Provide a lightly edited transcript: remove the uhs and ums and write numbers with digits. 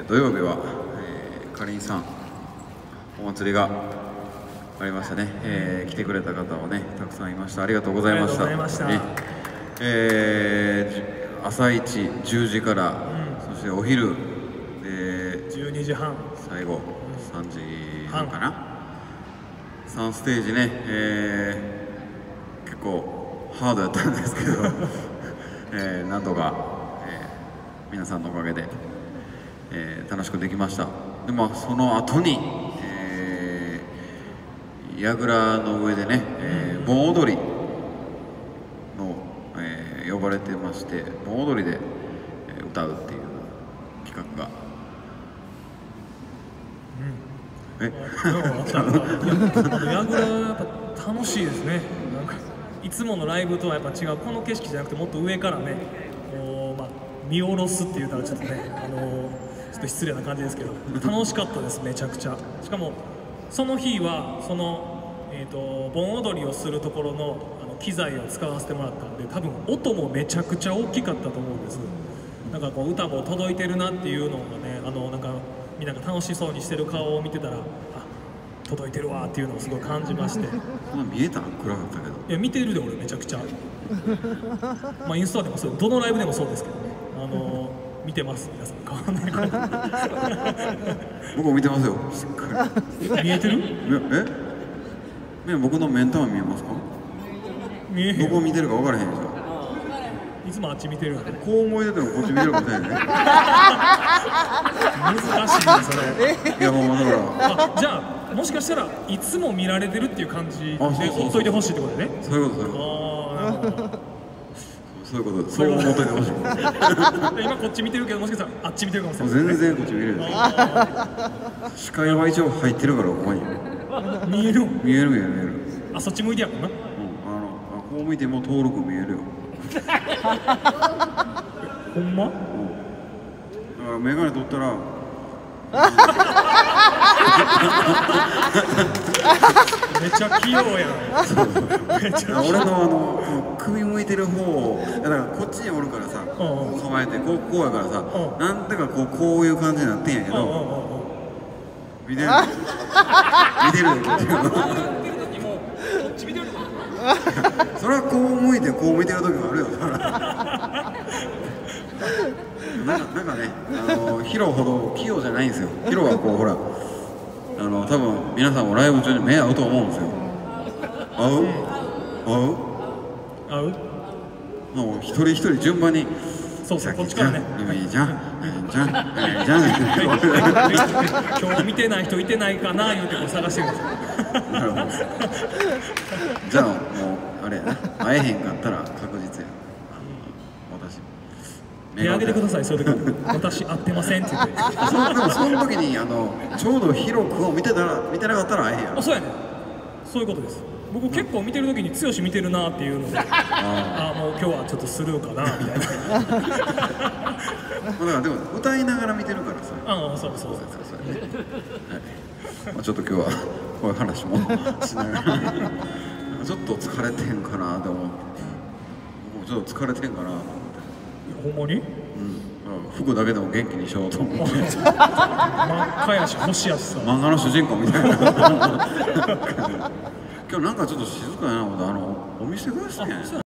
土曜日は、かりんさんお祭りがありましたね、来てくれた方もねたくさんいました。ありがとうございました。朝一10時から、そしてお昼で 12時半最後3時半かな、3ステージね、結構ハードやったんですけどなんとか、皆さんのおかげで、楽しくできました。でもその後に、櫓の上でね、盆踊りの、呼ばれてまして、盆踊りで、歌うっていう企画が。 櫓やっぱ楽しいですね。なんかいつものライブとはやっぱ違う、この景色じゃなくてもっと上からねこう、見下ろすって言ったらちょっとねちょっと失礼な感じですけど楽しかったです。めちゃくちゃ。しかもその日はその、盆踊りをするところの機材を使わせてもらったんで、多分音もめちゃくちゃ大きかったと思うんです。なんかこう歌も届いてるなっていうのがね、なんかみんなが楽しそうにしてる顔を見てたら、あ、届いてるわっていうのをすごい感じまして。 そんな見えた？暗かったけど。 いや見てるで俺めちゃくちゃインスタでもそう、どのライブでもそうですけどね、見てます皆さん。変わんないから僕も見てますよ、しっかり。 見えてる？ 僕の目ん玉見えますか？ 見えへん。 どこ見てるか分からへんでしょ。 いつもあっち見てるよね。 こう思い出てもこっち見てるかもしれないね。 難しいねそれ。 いやもうだからじゃあもしかしたらいつも見られてるっていう感じでほっといてほしいってことでね。 そういうこと、そういうこと。なるほど。そういうこと、そう思っといてほしい。 今こっち見てるけど、もしかしたらあっち見てるかもしれない。 全然こっち見れる。視界は一応入ってるからここに。 見える？ 見える見える見える。 あ、そっち向いてやもんな。 こう見ても登録見えるよ。 ほんま？ だからメガネ取ったらめちゃ器用やん。 俺の首向いてる方だからこっちにおるからさ、構えてこうやからさ、なんてかこういう感じになってんやけど、見てる見てるよこっちそれはこう向いてこう見てる時もあるよ。なんかね、ヒロほど器用じゃないんですよ。ヒロはこうほら多分皆さんもライブ中に目合うと思うんですよ。合うもう一人一人順番にそうそう、こっちからね。 いいじゃん今日見てない人いてないかな言うてこう探してるんですよ。 なるほど。じゃあもうあれやな、会えへんかったら確実や。私手挙げてください、そういう時私会ってませんって言って。 でもその時にちょうどヒロ君を見てなかったら会えへんやろ。 そうやね、そういうことです。僕結構見てる時に剛見てるなっていうので、ああもう今日はちょっとスルーかなみたいな。 だからでも歌いながら見てるからさ。 そうちょっと今日はこういう話もしながらちょっと疲れてんかなと思って、ちょっと疲れてんかなと思って。 ほんまに？ 服だけでも元気にしようと思って。 真っ赤やし星やしさ、 漫画の主人公みたいな。今日なんかちょっと静かやな思って、お店が好きやねん。